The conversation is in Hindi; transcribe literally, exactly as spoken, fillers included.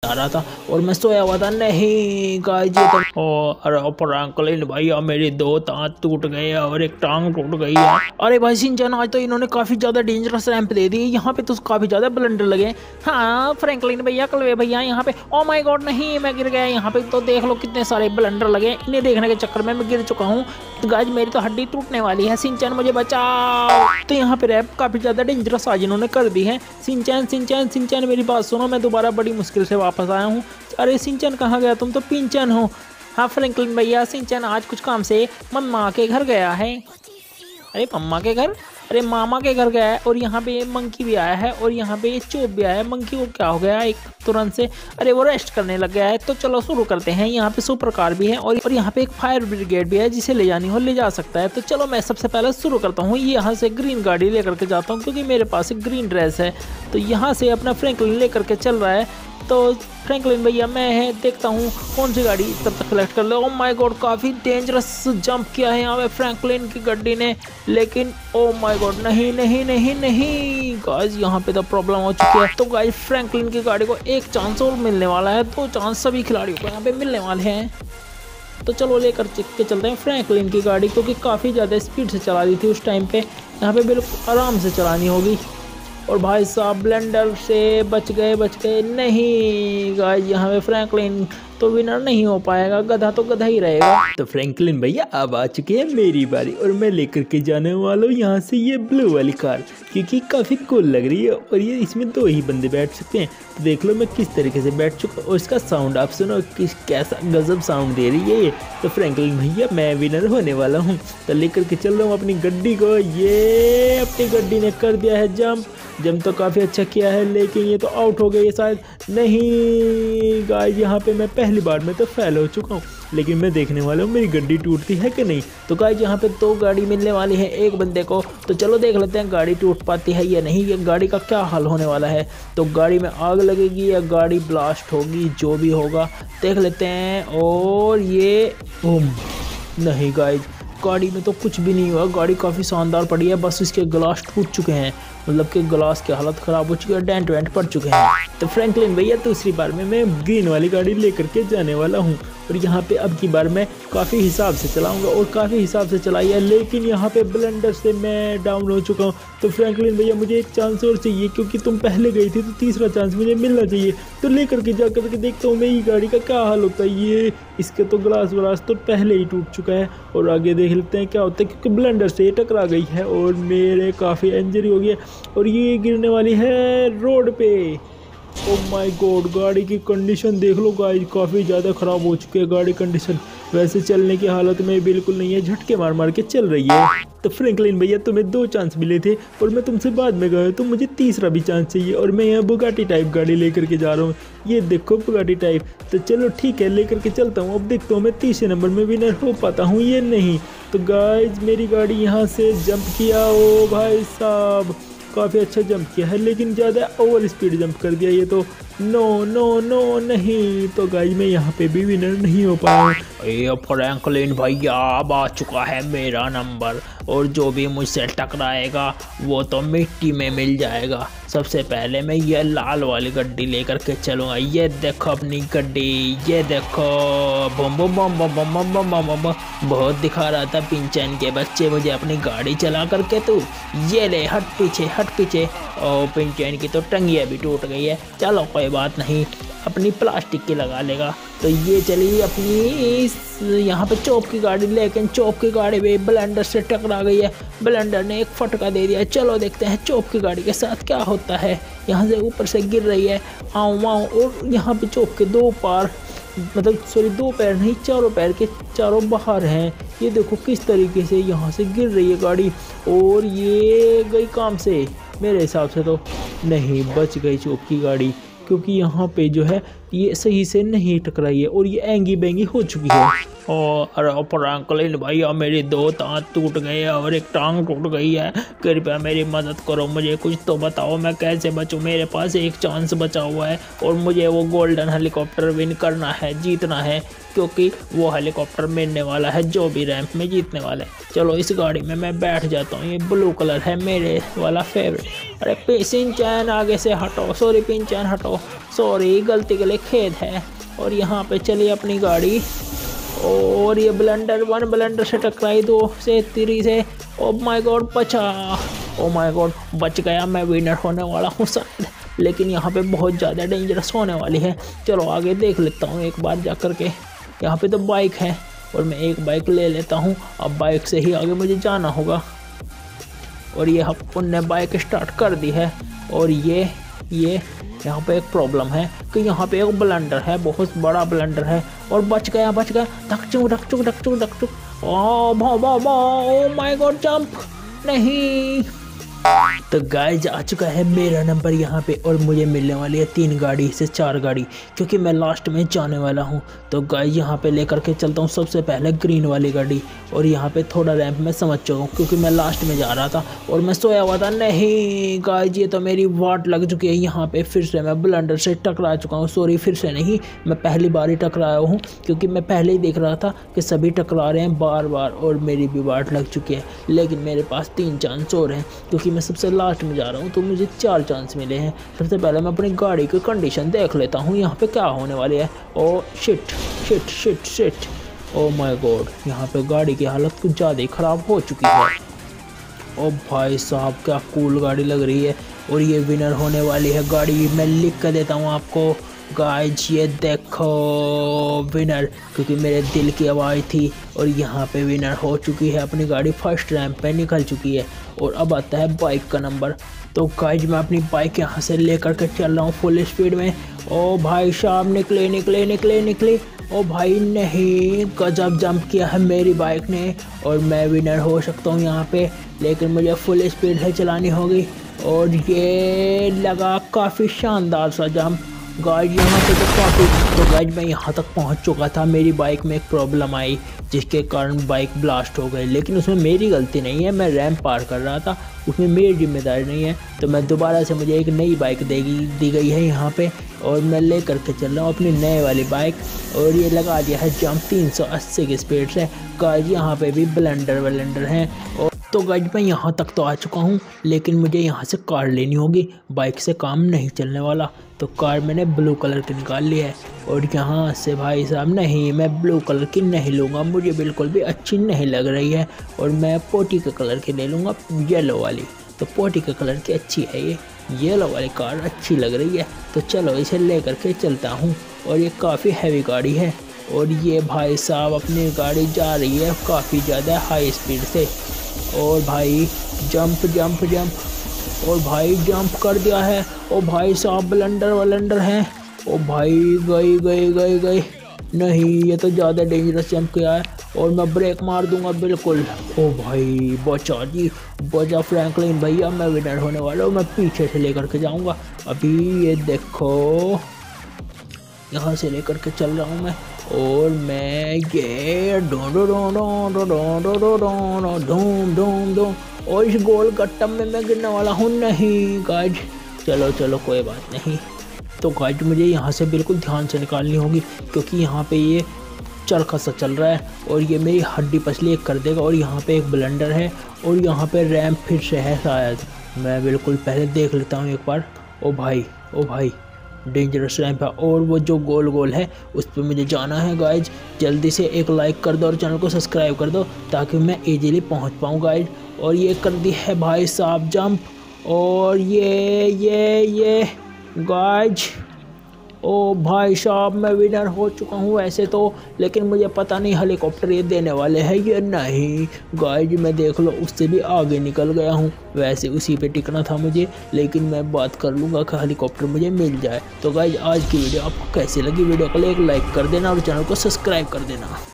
आ रहा था और मैं सोया हुआ था। नहीं गाइस ये तो ओ अरे फ्रैंकलिन भैया मेरे दो दांत टूट गए और एक टांग टूट गई है। अरे भाई शिनचैन आज तो इन्होंने काफी ज्यादा डेंजरस रैंप दे दी, यहाँ पे तो काफी ज्यादा ब्लंडर लगे। हाँ फ्रैंकलिन भैया कलवे भैया यहाँ पे ओ माय गॉड नहीं मैं गिर गया। यहाँ पे तो देख लो कितने सारे ब्लंडर लगे, इन्हें देखने के चक्कर में मैं गिर चुका हूँ। तो गाइस मेरी तो हड्डी टूटने वाली है, शिनचैन मुझे बचाओ। तो यहाँ पे रैप काफी ज्यादा डेंजरस आज इन्होंने कर दी है। शिनचैन शिनचैन शिनचैन मेरी बात सुनो, मैं दोबारा बड़ी मुश्किल से वापस आया हूँ। अरे शिनचैन कहाँ गया, तुम तो पिंचैन हो। हाँ फ्रैंकलिन भैया शिनचैन आज कुछ काम से मम्मा के घर गया है। अरे मम्मा के घर, अरे मामा के घर गया है। और यहाँ पे मंकी भी आया है और यहाँ पे चोप भी आया है। मंकी को क्या हो गया एक तुरंत से, अरे वो रेस्ट करने लग गया है। तो चलो शुरू करते हैं। यहाँ पे सुपर कार भी है और यहाँ पे एक फायर ब्रिगेड भी है, जिसे ले जानी हो ले जा सकता है। तो चलो मैं सबसे पहले शुरू करता हूँ, यहाँ से ग्रीन गाड़ी लेकर के जाता हूँ क्योंकि मेरे पास एक ग्रीन ड्रेस है। तो यहाँ से अपना फ्रैंकलिन लेकर के चल रहा है। तो फ्रैंकलिन भैया मैं है देखता हूँ कौन सी गाड़ी तब तक कलेक्ट कर ले। ओह माय गॉड काफ़ी डेंजरस जंप किया है यहाँ पे फ्रैंकलिन की गाड़ी ने, लेकिन ओह माय गॉड नहीं नहीं नहीं नहीं गाइस यहाँ पे तो प्रॉब्लम हो चुकी है। तो गाइस फ्रैंकलिन की गाड़ी को एक चांस और मिलने वाला है, दो चांस सभी खिलाड़ियों को यहाँ पे मिलने वाले हैं। तो चलो लेकर के चलते हैं फ्रैंकलिन की गाड़ी, क्योंकि काफ़ी ज़्यादा स्पीड से चला रही थी उस टाइम पे, यहाँ पे बिल्कुल आराम से चलानी होगी। और भाई साहब ब्लेंडर से बच गए बच गए नहीं गाइस यहाँ पे फ्रैंकलिन तो विनर नहीं हो पाएगा, गधा तो गधा ही रहेगा। तो फ्रैंकलिन भैया अब आ चुके हैं मेरी बारी और मैं लेकर के जाने वाला हूँ यहाँ से ये ब्लू वाली कार, क्योंकि काफ़ी कूल लग रही है और ये इसमें दो ही बंदे बैठ सकते हैं। तो देख लो मैं किस तरीके से बैठ चुका और इसका साउंड आप सुनो किस कैसा गजब साउंड दे रही है ये। तो फ्रैंकलिन भैया मैं विनर होने वाला हूँ। तो लेकर के चल रहा हूँ अपनी गड्डी को। ये अपनी गड्डी ने कर दिया है जंप, जंप तो काफ़ी अच्छा किया है, लेकिन ये तो आउट हो गई है शायद। नहीं गाइस यहाँ पे मैं पहली बार में तो फेल हो चुका हूँ, लेकिन मैं देखने वाला हूँ मेरी गड्डी टूटती है कि नहीं। तो गाइस यहाँ पे दो गाड़ी मिलने वाली है एक बंदे को। तो चलो देख लेते हैं गाड़ी टूट पाती है या नहीं, ये गाड़ी का क्या हाल होने वाला है। तो गाड़ी में आग लगेगी या गाड़ी ब्लास्ट होगी, जो भी होगा देख लेते हैं। और ये ओम नहीं गाइस गाड़ी में तो कुछ भी नहीं हुआ, गाड़ी काफ़ी शानदार पड़ी है, बस इसके ग्लास टूट चुके हैं, मतलब कि ग्लास की हालत ख़राब हो चुकी है, डेंट वेंट पड़ चुके हैं। तो फ्रैंकलिन भैया दूसरी बार में मैं ग्रीन वाली गाड़ी लेकर के जाने वाला हूँ और यहाँ पे अब की बार मैं काफ़ी हिसाब से चलाऊंगा और काफ़ी हिसाब से चलाई है, लेकिन यहाँ पे ब्लेंडर से मैं डाउन हो चुका हूँ। तो फ्रैंकलिन भैया मुझे एक चांस और चाहिए, क्योंकि तुम पहले गई थी तो तीसरा चांस मुझे मिलना चाहिए। तो लेकर के जा करके देखता हूँ मेरी गाड़ी का क्या हाल होता है। ये इसके तो ग्लास व्लास तो पहले ही टूट चुका है और आगे देख लेते हैं क्या होता है, क्योंकि ब्लेंडर से टकरा गई है और मेरे काफ़ी इंजरी हो गई है और ये गिरने वाली है रोड पे। ओह माय गॉड गाड़ी की कंडीशन देख लो गाइस, काफ़ी ज़्यादा ख़राब हो चुकी है गाड़ी कंडीशन, वैसे चलने की हालत में बिल्कुल नहीं है, झटके मार मार के चल रही है। तो फ्रैंकलिन भैया तुम्हें दो चांस मिले थे और मैं तुमसे बाद में गया, तो मुझे तीसरा भी चांस चाहिए और मैं यहाँ बुगाटी टाइप गाड़ी लेकर के जा रहा हूँ। ये देखो बुगाटी टाइप। तो चलो ठीक है लेकर के चलता हूँ। अब देखता हूँ मैं तीसरे नंबर में विनर हो पाता हूँ ये नहीं। तो गाइज मेरी गाड़ी यहाँ से जंप किया, ओ भाई साहब काफ़ी अच्छा जंप किया है, लेकिन ज़्यादा ओवर स्पीड जंप कर दिया ये तो। नो नो नो नहीं, तो गाइस मैं यहाँ पे भी विनर नहीं हो पाया। ये फ्रैंकलिन भैया अब आ चुका है मेरा नंबर और जो भी मुझसे टकराएगा वो तो मिट्टी में मिल जाएगा। सबसे पहले मैं ये लाल वाली गड्डी लेकर के चलूँगा। ये देखो अपनी गड्डी, ये देखो बम बम बम बम बम बम बम बम बम। बहुत दिखा रहा था पिंचैन के बच्चे मुझे अपनी गाड़ी चला करके, तू ये ले हट पीछे हट पीछे। और पिंचैन की तो टंगिया भी टूट गई है, चलो कोई बात नहीं अपनी प्लास्टिक की लगा लेगा। तो ये चली अपनी इस यहाँ पे चौप की गाड़ी, लेकिन चौप की गाड़ी भी ब्लेंडर से टकरा गई है, ब्लेंडर ने एक फटका दे दिया। चलो देखते हैं चौप की गाड़ी के साथ क्या होता है। यहाँ से ऊपर से गिर रही है आऊँ माऊँ और यहाँ पे चौप के दो पार मतलब सॉरी दो पैर नहीं चारों पैर के चारों बाहर हैं। ये देखो किस तरीके से यहाँ से गिर रही है गाड़ी और ये गई काम से। मेरे हिसाब से तो नहीं बच गई चौप की गाड़ी, क्योंकि यहाँ पे जो है ये सही से नहीं टकराई है और ये एंगी बेंगी हो चुकी है। और अरे फ्रैंकलिन भैया मेरे दो दांत टूट गए और एक टांग टूट गई है, कृपया मेरी मदद करो, मुझे कुछ तो बताओ मैं कैसे बचूं। मेरे पास एक चांस बचा हुआ है और मुझे वो गोल्डन हेलीकॉप्टर विन करना है, जीतना है, क्योंकि वो हेलीकॉप्टर मिलने वाला है जो भी रैंप में जीतने वाला है। चलो इस गाड़ी में मैं बैठ जाता हूँ, ये ब्लू कलर है मेरे वाला फेवरेट। अरे पिंचैन आगे से हटो, सॉरी पिंचैन हटो, सॉरी गलती के लिए खेद है। और यहाँ पे चली अपनी गाड़ी और ये ब्लेंडर वन ब्लेंडर से टकराई, दो से तीन से। ओ माय गॉड बचा, ओ माय गॉड बच गया, मैं विनर होने वाला हूँ शायद। लेकिन यहाँ पे बहुत ज़्यादा डेंजरस होने वाली है। चलो आगे देख लेता हूँ एक बार जा कर के। यहाँ पे तो बाइक है और मैं एक बाइक ले लेता हूँ। अब बाइक से ही आगे मुझे जाना होगा। और ये अपन ने बाइक स्टार्ट कर दी है। और ये ये यहाँ पे एक प्रॉब्लम है कि यहाँ पे एक ब्लेंडर है, बहुत बड़ा ब्लेंडर है। और बच गया बच गया धकचुक धकचुक धकचुक धकचुक। ओ भा भा भा, ओ माय गॉड जंप नहीं। तो गाइज आ चुका है मेरा नंबर यहाँ पे और मुझे मिलने वाली है तीन गाड़ी से चार गाड़ी, क्योंकि मैं लास्ट में जाने वाला हूँ। तो गाइज यहाँ पे लेकर के चलता हूँ सबसे पहले ग्रीन वाली गाड़ी। और यहाँ पे थोड़ा रैंप में समझ चुका हूँ क्योंकि मैं लास्ट में जा रहा था और मैं सोया हुआ था। नहीं गाइज ये तो मेरी वाट लग चुकी है। यहाँ पे फिर से मैं ब्लेंडर से टकरा चुका हूँ। सॉरी फिर से नहीं, मैं पहली बार ही टकराया हूँ क्योंकि मैं पहले ही देख रहा था कि सभी टकरा रहे हैं बार बार और मेरी भी वाट लग चुकी है। लेकिन मेरे पास तीन चांस और हैं क्योंकि मैं सबसे लास्ट में जा रहा हूँ, तो मुझे चार चांस मिले हैं। सबसे पहले मैं अपनी गाड़ी की कंडीशन देख लेता हूँ यहाँ पे क्या होने वाली है। Oh shit shit shit shit, oh my god यहाँ पे गाड़ी की हालत कुछ ज़्यादा ही ख़राब हो चुकी है। ओ भाई साहब क्या कूल गाड़ी लग रही है। और ये विनर होने वाली है गाड़ी, मैं लिख कर देता हूँ आपको गाइज, ये देखो विनर, क्योंकि मेरे दिल की आवाज़ थी। और यहाँ पे विनर हो चुकी है अपनी गाड़ी, फर्स्ट रैंप पे निकल चुकी है। और अब आता है बाइक का नंबर। तो गाइज मैं अपनी बाइक यहाँ से लेकर के चल रहा हूँ फुल स्पीड में। ओ भाई साहब निकले निकले निकले निकले। ओ भाई नहीं, गजब जंप किया है मेरी बाइक ने और मैं विनर हो सकता हूँ यहाँ पे। लेकिन मुझे फुल स्पीड से चलानी होगी। और ये लगा काफ़ी शानदार सा जंप गाइज यहाँ पे तो काफ़ी। तो गाइज मैं यहाँ तक पहुँच चुका था, मेरी बाइक में एक प्रॉब्लम आई जिसके कारण बाइक ब्लास्ट हो गई। लेकिन उसमें मेरी गलती नहीं है, मैं रैंप पार कर रहा था, उसमें मेरी जिम्मेदारी नहीं है। तो मैं दोबारा से मुझे एक नई बाइक देगी दी गई है यहाँ पे और मैं ले करके चल रहा हूँ अपनी नए वाली बाइक। और ये लगा दिया है जंप तीन सौ अस्सी की स्पीड से। गाइज यहाँ पे भी ब्लेंडर ब्लेंडर हैं। और तो गाइज मैं यहाँ तक तो आ चुका हूँ, लेकिन मुझे यहाँ से कार लेनी होगी, बाइक से काम नहीं चलने वाला। तो कार मैंने ब्लू कलर की निकाल ली है। और यहाँ से भाई साहब नहीं, मैं ब्लू कलर की नहीं लूँगा, मुझे बिल्कुल भी अच्छी नहीं लग रही है। और मैं पोटी के कलर की ले लूँगा, येलो वाली। तो पोटी के कलर की अच्छी है, ये येलो वाली कार अच्छी लग रही है। तो चलो इसे ले करके चलता हूँ। और ये काफ़ी हैवी गाड़ी है। और ये भाई साहब अपनी गाड़ी जा रही है काफ़ी ज़्यादा हाई स्पीड से। और भाई जंप जंप जंप, और भाई जंप कर दिया है। ओ भाई साहब ब्लेंडर वलेंडर हैं। ओ भाई गई गई गई गई नहीं, ये तो ज़्यादा डेंजरस जंप किया है। और मैं ब्रेक मार दूंगा बिल्कुल। ओ भाई बचा जी, बचा फ्रैंकलिन भैया, मैं विनर होने वाला हूँ। मैं पीछे से लेकर के जाऊँगा अभी, ये देखो यहाँ से लेकर के चल रहा हूँ मैं। और मैं ये डो डो डो डो डो डो डो डो धूम धूम धूम। और इस गोल गट्टम में मैं गिरने वाला हूँ। नहीं गाइज चलो चलो कोई बात नहीं। तो गाइज मुझे यहाँ से बिल्कुल ध्यान से निकालनी होगी क्योंकि यहाँ पे ये चरखा सा चल रहा है और ये मेरी हड्डी पसली एक कर देगा। और यहाँ पे एक ब्लेंडर है और यहाँ पे रैंप फिर से है शायद, मैं बिल्कुल पहले देख लेता हूँ एक बार। ओ भाई ओ भाई डेंजरस रैंप है और वो जो गोल गोल है उस पर मुझे जाना है। गाइज जल्दी से एक लाइक कर दो और चैनल को सब्सक्राइब कर दो ताकि मैं इजीली पहुंच पाऊँ गाइज। और ये कर दी है भाई साहब जंप। और ये ये ये गाइज, ओ भाई साहब मैं विनर हो चुका हूँ वैसे तो, लेकिन मुझे पता नहीं हेलीकॉप्टर ये देने वाले हैं ये नहीं। गाइज मैं देख लो उससे भी आगे निकल गया हूँ, वैसे उसी पे टिकना था मुझे, लेकिन मैं बात कर लूँगा कि हेलीकॉप्टर मुझे मिल जाए। तो गाइज आज की वीडियो आपको कैसी लगी, वीडियो को एक लाइक कर देना और चैनल को सब्सक्राइब कर देना।